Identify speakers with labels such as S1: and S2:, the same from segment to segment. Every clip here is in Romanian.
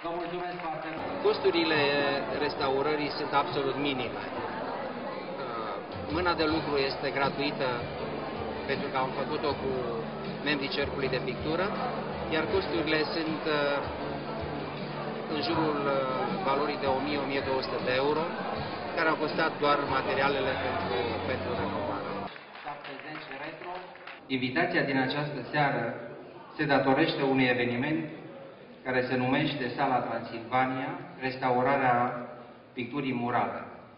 S1: Vă mulțumesc foarte mult. Costurile restaurării sunt absolut minime. Mâna de lucru este gratuită pentru că am făcut-o cu membrii Cercului de Pictură, iar costurile sunt în jurul valorii de 1000-1200 de euro, care au costat doar materialele pentru renovare. 70 retro. Invitația din această seară se datorește unui eveniment care se numește Sala Transilvania, restaurarea picturii murale.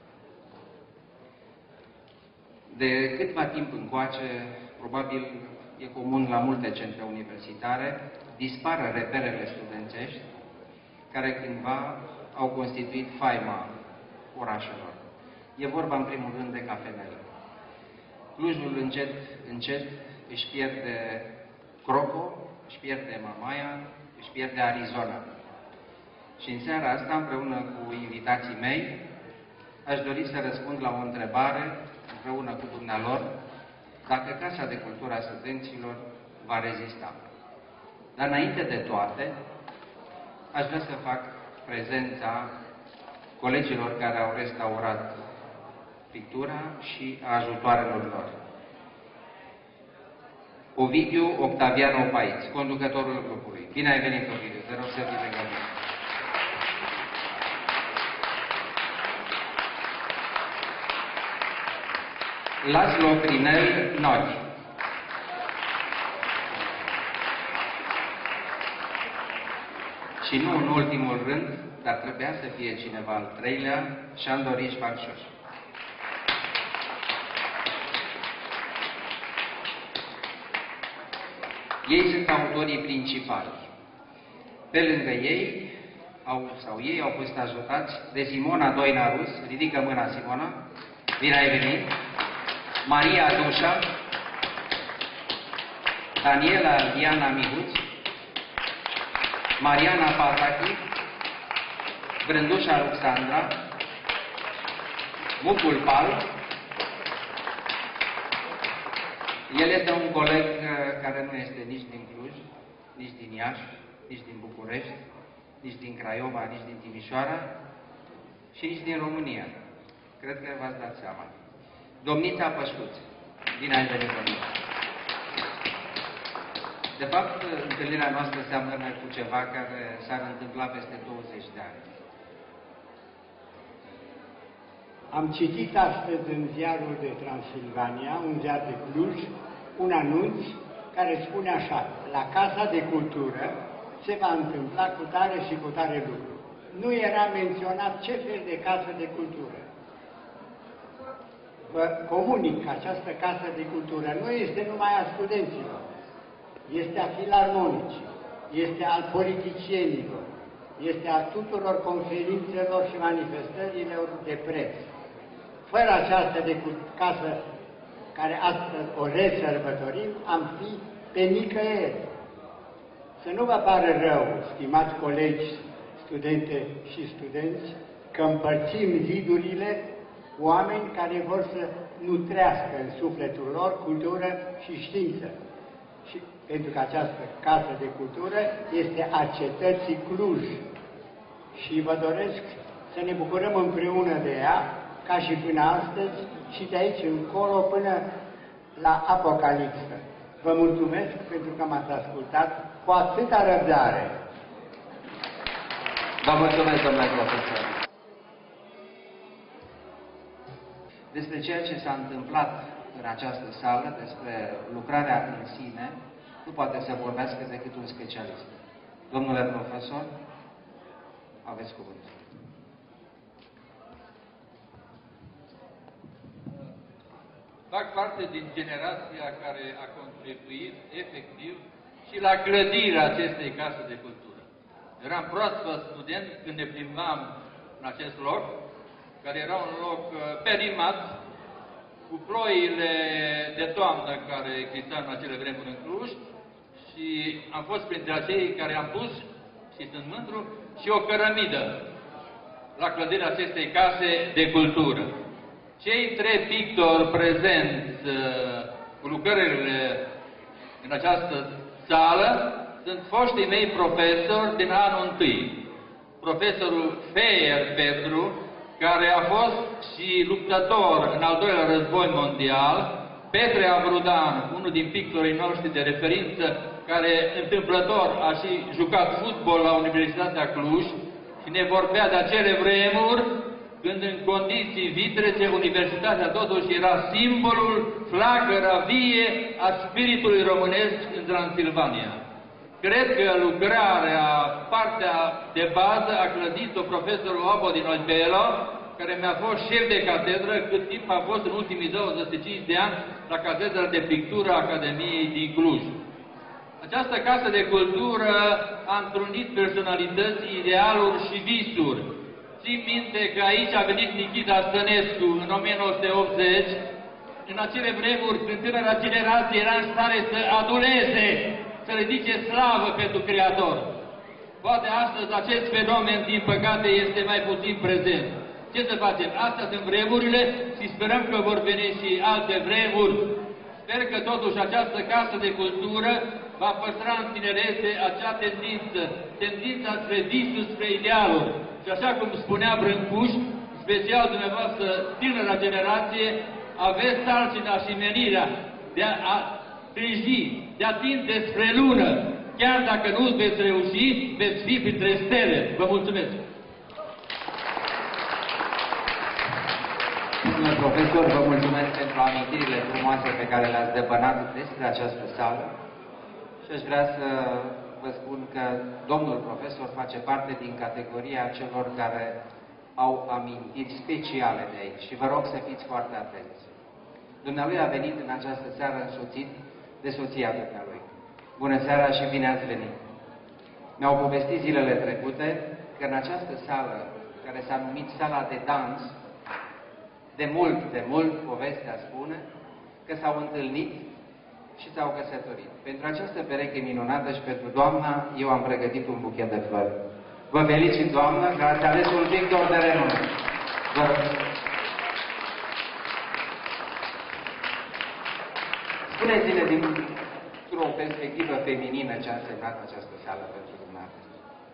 S1: De câtva timp încoace, probabil e comun la multe centre universitare, dispar reperele studențești care cândva au constituit faima orașelor. E vorba în primul rând de cafenele. Clujul încet, încet își pierde Croco, își pierde Mamaia, își pierde Arizona. Și în seara asta, împreună cu invitații mei, aș dori să răspund la o întrebare, împreună cu dumnealor, dacă Casa de Cultură a Studenților va rezista. Dar înainte de toate, aș vrea să fac prezența colegilor care au restaurat pictura și a ajutoarelor lor. Ovidiu Octavian Opaiț, conducătorul grupului. Bine ai venit, Ovidiu, te rog să fii lângă mine. Laszlo Prinel Nori. Și nu în ultimul rând, dar trebuia să fie cineva al treilea, Șandoriș Bacșoș. Ei sunt autorii principali. Pe lângă ei, ei au fost ajutați de Simona Doina-Rus, ridică mâna Simona, bine ai venit, Maria Dușa, Daniela Diana Mihuț, Mariana Patachi, Brândușa Alexandra, Mucul Pal. El este un coleg care nu este nici din Cluj, nici din Iași, nici din București, nici din Craiova, nici din Timișoara și nici din România. Cred că v-ați dat seama. Domnița Pășcuț. Bine ai venit, domnița. De fapt, întâlnirea noastră seamănă cu ceva care s-ar întâmpla peste 20 de ani.
S2: Am citit astăzi în ziarul de Transilvania, un ziar de Cluj, un anunț care spune așa: la Casa de Cultură se va întâmpla cu tare și cu tare lucru. Nu era menționat ce fel de casă de cultură. Vă comunic că această casă de cultură nu este numai a studenților, este a filarmonicii, este al politicienilor, este a tuturor conferințelor și manifestărilor de presă. Fără această casă care astăzi o resărbătorim, am fi pe nicăieri. Să nu vă pară rău, stimați colegi, studente și studenți, că împărțim zidurile oameni care vor să nutrească în sufletul lor cultură și știință. Și pentru că această casă de cultură este a cetății Cluj. Și vă doresc să ne bucurăm împreună de ea, ca și până astăzi, și de aici încolo până la Apocalipsă. Vă mulțumesc pentru că m-ați ascultat cu atâta răbdare.
S1: Vă mulțumesc, domnule profesor. Despre ceea ce s-a întâmplat în această sală, despre lucrarea în sine, nu poate să vorbească decât un specialist. Domnule profesor, aveți cuvântul.
S3: Fac parte din generația care a contribuit efectiv și la clădirea acestei case de cultură. Eram proaspăt student când ne plimbam în acest loc, care era un loc perimat, cu ploile de toamnă care existau în acele vremuri în Cluj, și am fost printre acei care am pus, și sunt mândru, și o cărămidă la clădirea acestei case de cultură. Cei trei pictori prezenți cu lucrările în această sală sunt foștii mei profesori din anul 1. profesorul Feier Petru, care a fost și luptător în al doilea război mondial, Petre Avrudan, unul din pictorii noștri de referință, care întâmplător a și jucat fotbal la Universitatea Cluj și ne vorbea de acele vremuri când în condiții vitrețe Universitatea totuși era simbolul, flacăra vie a spiritului românesc în Transilvania. Cred că lucrarea, partea de bază, a clădit-o profesorul Obo din Olpelo, care mi-a fost șef de catedră, cât timp a fost în ultimii 25 de ani la catedra de pictură a Academiei din Cluj. Această casă de cultură a întrunit personalități, idealuri și visuri. Țin minte că aici a venit Nichita Stănescu în 1980, în acele vremuri când tânăra generație era în stare să aduleze, să ridice slavă pentru Creator. Poate astăzi acest fenomen, din păcate, este mai puțin prezent. Ce să facem? Astea sunt vremurile și sperăm că vor veni și alte vremuri. Sper că totuși această casă de cultură va păstra în tinerețe acea tendință, tendința spre visul, spre idealuri. Și așa cum spunea Brâncuș, special dumneavoastră, tânăra generație, aveți sarcina și menirea de a priji, de a tinde spre lună. Chiar dacă nu veți reuși, veți fi printre stele. Vă mulțumesc!
S1: Domnule profesor, vă mulțumesc pentru amintirile frumoase pe care le-ați depănat despre această sală și aș vrea să vă spun că domnul profesor face parte din categoria celor care au amintiri speciale de aici și vă rog să fiți foarte atenți. Dumnealui a venit în această seară însoțit de soția dumnealui. Bună seara și bine ați venit! Mi-au povestit zilele trecute că în această sală, care s-a numit Sala de Dans, de mult, povestea spune că s-au întâlnit și s-au căsătorit. Pentru această pereche minunată și pentru doamna, eu am pregătit un buchet de flori. Vă felicit, doamnă, că ați ales un pictor de renume. Vă rog. Spuneți-ne dintr-o perspectivă feminină ce a însemnat această sală pentru dumneavoastră.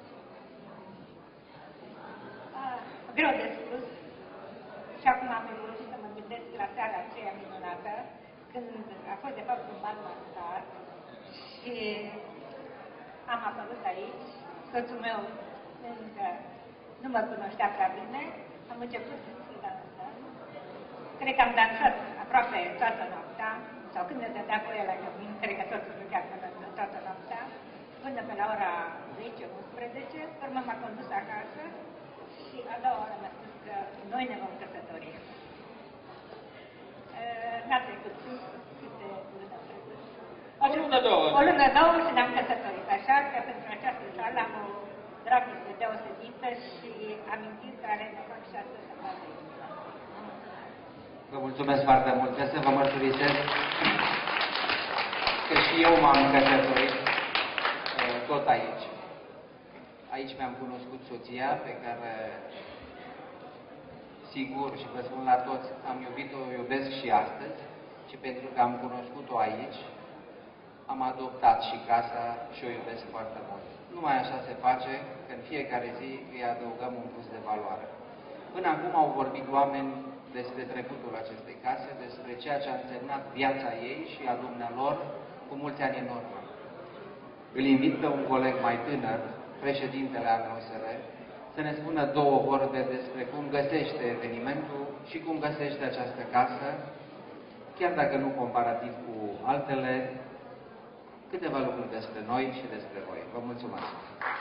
S4: Greu de spus. Și acum am reușit să mă gândesc la seara aceea minunată, când a fost de fapt un bal mascat și am apărut aici. Soțul meu încă nu mă cunoștea prea bine, am început să dansăm. Cred că am dansat aproape toată noaptea, sau când ne dădea cu el la cămin, cred că tot nu chiar toată noaptea, până pe la ora 10-11, urmă m-a condus acasă și a doua oră mi-a spus că noi ne vom căsători. N-a trecut câte luni au trecut. O lună, două și ne-am căsătorit. Așa că pentru această sală am o dragoste deosebită și amintiri care ne fac și astăzi să facă.
S1: Vă mulțumesc foarte mult. Vreau să vă mărturisesc că și eu m-am căsătorit tot aici. Aici mi-am cunoscut soția pe care, sigur, și vă spun la toți, am iubit-o, o iubesc și astăzi, și pentru că am cunoscut-o aici, am adoptat și casa și o iubesc foarte mult. Numai așa se face, că în fiecare zi îi adăugăm un plus de valoare. Până acum au vorbit oameni despre trecutul acestei case, despre ceea ce a însemnat viața ei și a dumnealor cu mulți ani în urmă. Îl invit pe un coleg mai tânăr, președintele ANOSR, să ne spună două vorbe despre cum găsește evenimentul și cum găsește această casă, chiar dacă nu comparativ cu altele, câteva lucruri despre noi și despre voi. Vă mulțumesc!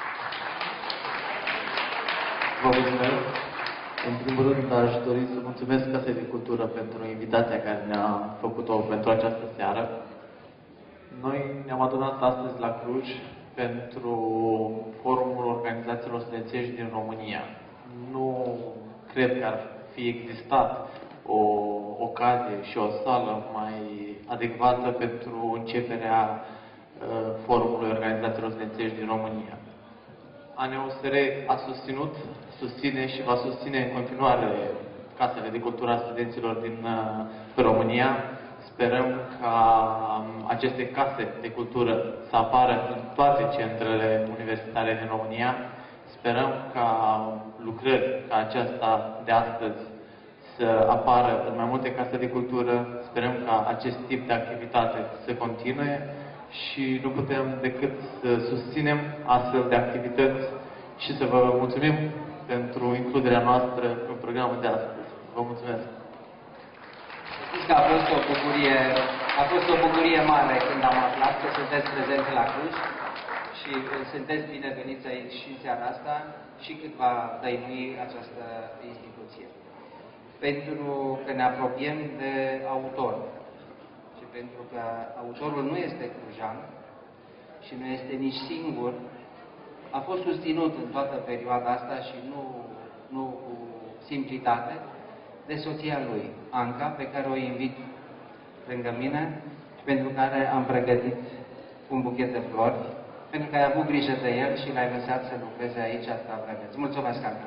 S5: Vă mulțumesc! În primul rând, aș dori să mulțumesc Casei de Cultură pentru invitația care ne-a făcut-o pentru această seară. Noi ne-am adunat astăzi la Cluj pentru Forumul Organizațiilor Studențești din România. Nu cred că ar fi existat o ocazie și o sală mai adecvată pentru începerea Forumului Organizațiilor Studențești din România. ANOSR a susține și va susține în continuare casele de cultură a studenților din România. Sperăm ca aceste case de cultură să apară în toate centrele universitare din România. Sperăm ca lucrări ca aceasta de astăzi să apară în mai multe case de cultură. Sperăm ca acest tip de activitate să continue și nu putem decât să susținem astfel de activități și să vă mulțumim pentru includerea noastră în programul de astăzi. Vă mulțumesc!
S1: Știți că a fost o bucurie mare când am aflat că sunteți prezenți la Cluj și sunteți bineveniți aici și în seara asta și cât va dăinui această instituție. Pentru că ne apropiem de autor și pentru că autorul nu este clujan și nu este nici singur, a fost susținut în toată perioada asta și nu cu simplitate, de soția lui, Anca, pe care o invit lângă mine și pentru care am pregătit un buchet de flori, pentru că ai avut grijă de el și l-ai lăsat să lucreze aici atâta vreme. Îți mulțumesc, Anca!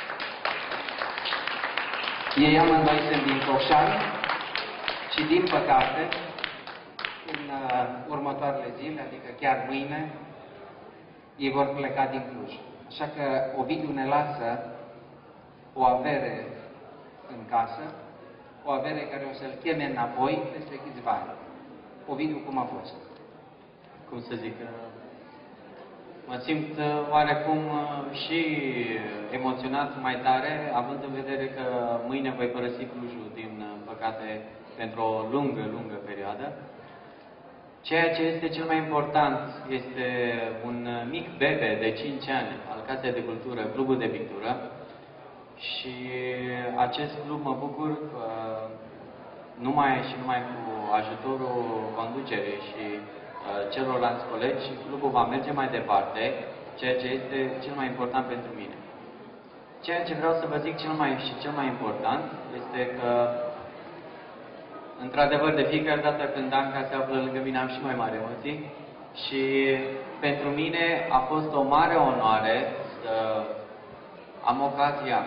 S1: Ei amândoi sunt din Focșani și, din păcate, în următoarele zile, adică chiar mâine, ei vor pleca din Cluj. Așa că Ovidiu ne lasă o avere în casă, o avere care o să-l cheme înapoi peste câțiva ani. Ovidiu, cum a fost?
S6: Cum să zic, mă simt oarecum și emoționat mai tare, având în vedere că mâine voi părăsi Clujul, din păcate, pentru o lungă perioadă. Ceea ce este cel mai important este un mic bebe de 5 ani al Casei de Cultură, Clubul de Pictură. Și acest club mă bucur numai cu ajutorul conducerii și celorlalți colegi, clubul va merge mai departe, ceea ce este cel mai important pentru mine. Ceea ce vreau să vă zic cel mai important este că, într-adevăr, de fiecare dată când Anca se află lângă mine, am și mai mari emoții și pentru mine a fost o mare onoare să am ocazia.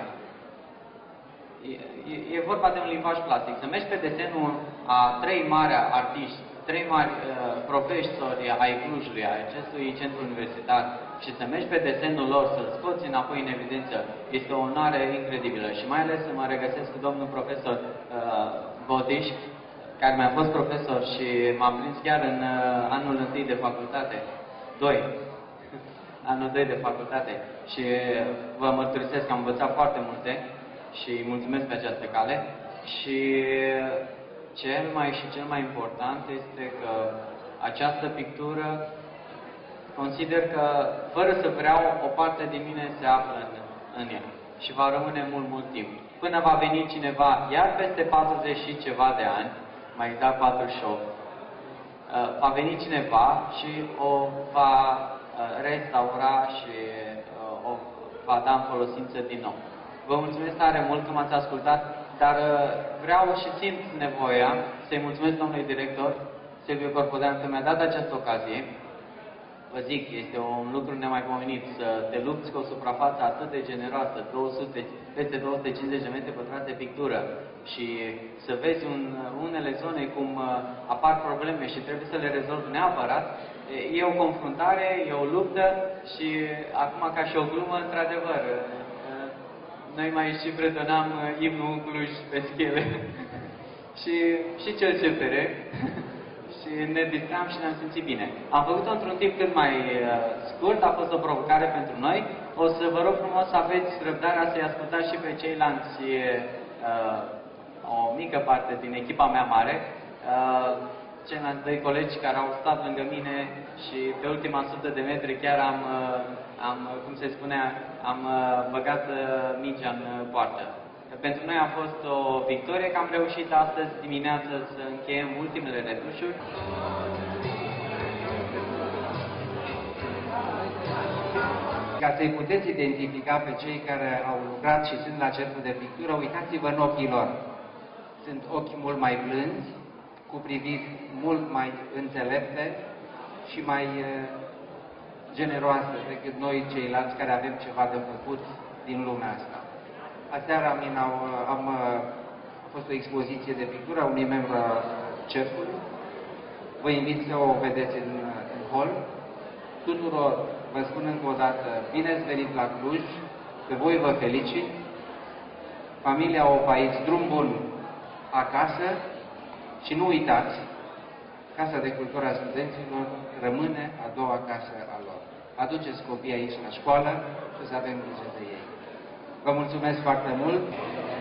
S6: E vorba de un limbaj plastic. Să mergi pe desenul a 3 mari artiști, 3 mari profesori ai Clujului, ai acestui centru universitar și să mergi pe desenul lor, să-l scoți înapoi în evidență, este o onoare incredibilă. Și mai ales să mă regăsesc cu domnul profesor Botiș, care mi-a fost profesor și m-a prins chiar în anul 1 de facultate. Anul 2 de facultate. Și vă mărturisesc că am învățat foarte multe și îi mulțumesc pe această cale. Și cel mai important este că această pictură, consider că, fără să vreau, o parte din mine se află în ea și va rămâne mult timp. Până va veni cineva, iar peste 40 și ceva de ani, mai exact 48, va veni cineva și o va restaura și o va da în folosință din nou. Vă mulțumesc tare mult că m-ați ascultat, dar vreau și simt nevoia să-i mulțumesc domnului director, Silviu Corpodean, că mi-a dat această ocazie. Vă zic, este un lucru nemaipomenit să te lupți cu o suprafață atât de generoasă, peste 250 de metri pătrați de pictură și să vezi unele zone cum apar probleme și trebuie să le rezolvi neapărat. E o confruntare, e o luptă și acum, ca și o glumă, într-adevăr, noi mai și predonam imnul Cluj pe schele și cel CPR și ne distram și ne-am simțit bine. Am făcut-o într-un timp cât mai scurt, a fost o provocare pentru noi. O să vă rog frumos să aveți răbdarea să-i ascultați și pe ceilalți, o mică parte din echipa mea mare, ceilalți 2 colegi care au stat lângă mine și pe ultima 100 de metri chiar cum se spunea, am băgat mingea în poartă. Pentru noi a fost o victorie că am reușit astăzi dimineață să încheiem ultimele retușuri.
S1: Ca să-i puteți identifica pe cei care au lucrat și sunt la centrul de pictură, uitați-vă în ochii lor. Sunt ochi mult mai blânzi, cu priviri mult mai înțelepte și mai generoase decât noi ceilalți care avem ceva de făcut din lumea asta. Aseară a fost o expoziție de pictură a unui membru al cercului. Vă invit să o vedeți în hol tuturor vă spun încă o dată, bine ați venit la Cluj, pe voi vă felicit, familia Opaiț, drum bun acasă și nu uitați, Casa de Cultură a Studenților rămâne a doua casă a lor. Aduceți copiii aici la școală și să avem grijă de ei. Vă mulțumesc foarte mult!